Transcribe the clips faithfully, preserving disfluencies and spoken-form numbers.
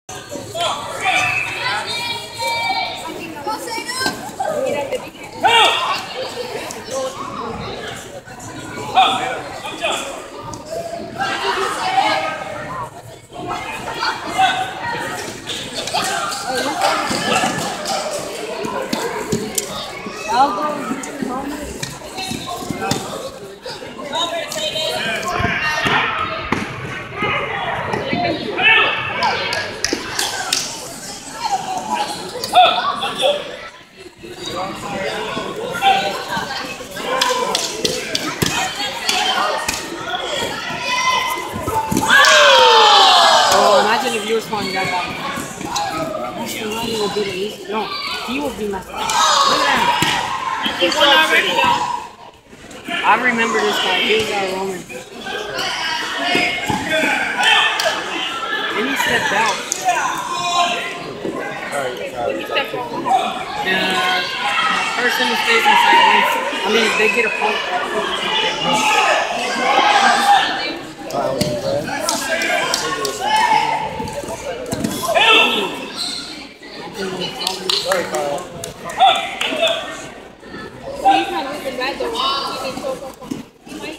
Oh, imagine if you were calling that guy. He will be the least. No, he will be my friend. Look at him. He won already, though. I remember this guy. He was our Roman. And he stepped out. He stepped on. The person who stays inside wins. I mean, they get a point. Sorry, Kyle. He's not with the red, though. He needs to go. He might.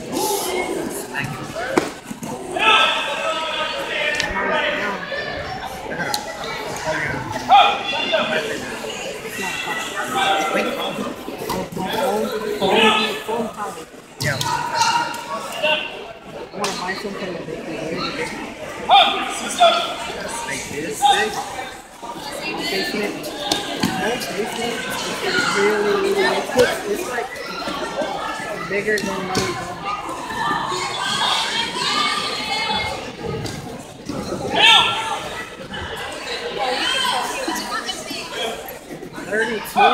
Yeah. I want to buy something that they can Like this big? basement. That basement is really, really, it's, it's like bigger than my thirty-two?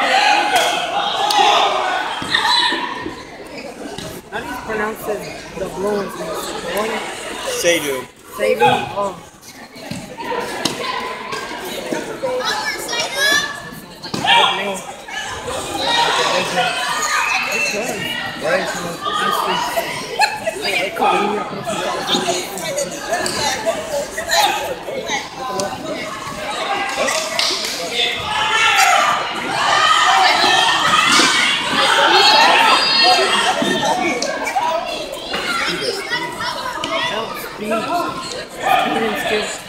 How do you pronounce it? The blue ones? Seidu. Seidu? Oh. Right? They call me up. Help, speed. Speed and skills.